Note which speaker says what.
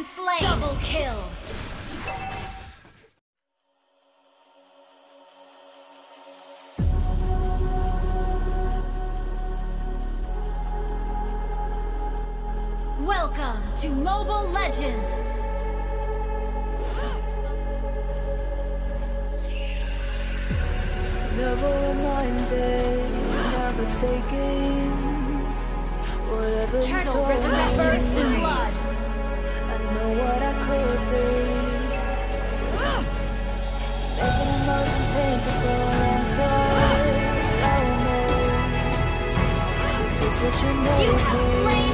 Speaker 1: slain! Double kill! Welcome to Mobile Legends!
Speaker 2: Never reminded, never taking whatever you
Speaker 1: Turtle
Speaker 2: told
Speaker 1: risen
Speaker 2: me.
Speaker 1: first in blood!
Speaker 2: I know what I could be. Making emotion paintable and so tell me, is this what you made
Speaker 1: You have
Speaker 2: me?
Speaker 1: slain